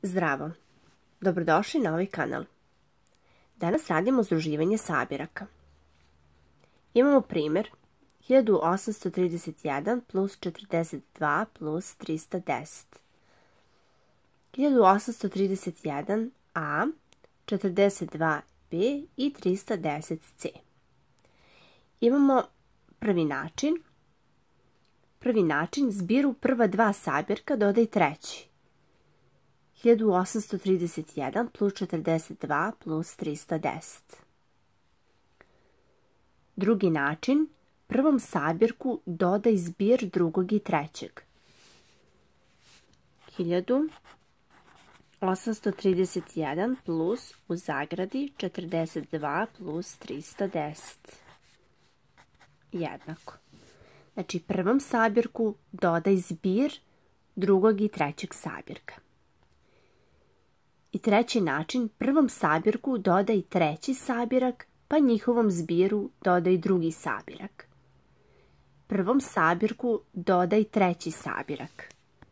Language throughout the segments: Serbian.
Zdravo! Dobrodošli na ovaj kanal. Danas radimo združivanje sabiraka. Imamo primjer 1831 plus 42 plus 310. 1831a, 42b i 310c. Imamo prvi način, zbiru prva dva sabirka dodaj treći. 1831 plus 42 plus 310. Drugi način, prvom sabirku dodaj zbir drugog i trećeg. 1831 plus u zagradi 42 plus 310. Jednako. Znači, prvom sabirku dodaj zbir drugog i trećeg sabirka. I treći način, prvom sabirku dodaj treći sabirak, pa njihovom zbiru dodaj drugi sabirak. Prvom sabirku dodaj treći sabirak.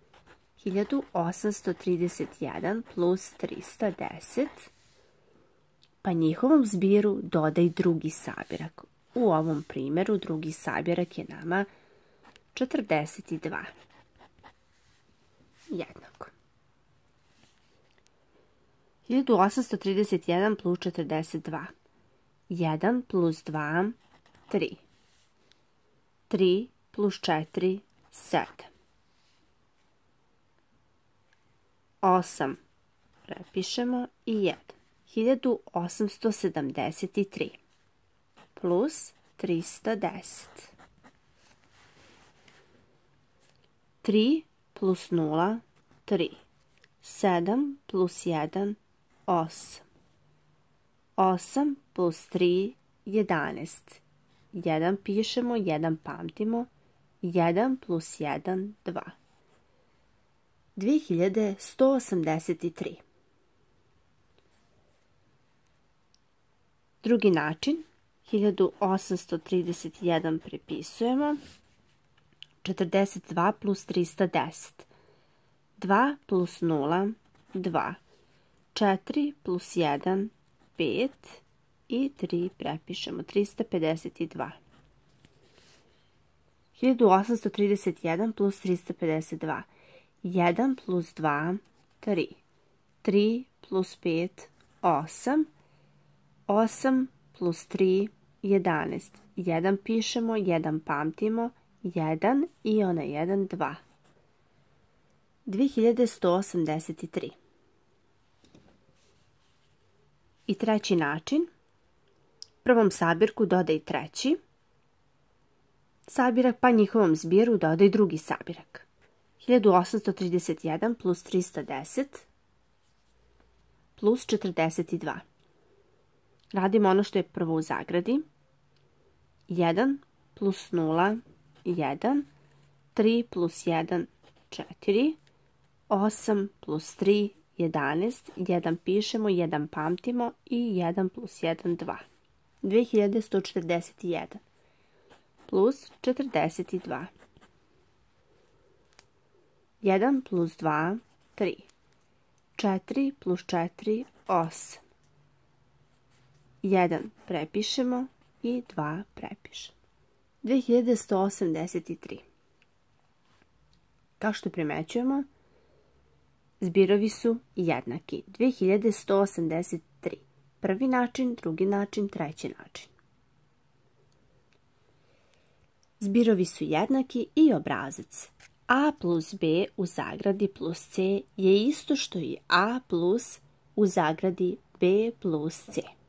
1831 plus 310, pa njihovom zbiru dodaj drugi sabirak. U ovom primjeru drugi sabirak je nama 42. Jednako. 1831 plus 42. 1 plus 2, 3. 3 plus 4, 7. 8 prepišemo i 1. 1873 plus 310. 3 plus 0, 3. 7 plus 1, 8. 8 plus 3, 11. 1 pišemo, 1 pamtimo. 1 plus 1, 2. 2183. Drugi način, 1831 prepisujemo. 42 plus 310. 2 plus 0, 2. 4 plus 1, 5 i 3 prepišemo, 352. 1831 plus 352. 1 plus 2, 3. 3 plus 5, 8. 8 plus 3, 11. 1 pišemo, 1 pamtimo. 1 i onaj 1, 2. 2183. I treći način, prvom sabirku dodaj treći sabirak, pa njihovom zbiru dodaj drugi sabirak. 1831 plus 310 plus 42. Radimo ono što je prvo u zagradi. 1 plus 0, 1. 3 plus 1, 4. 8 plus 3, 11. 1 pišemo, 1 pamtimo i 1 plus 1, 2. 2141 plus 42. 1 plus 2, 3. 4 plus 4, 8. 1 prepišemo i 2 prepišemo. 2183. Kao što primećujemo, zbirovi su jednaki. 2183. Prvi način, drugi način, treći način. Zbirovi su jednaki i obrazac a plus b u zagradi plus c je isto što i a plus u zagradi b plus c.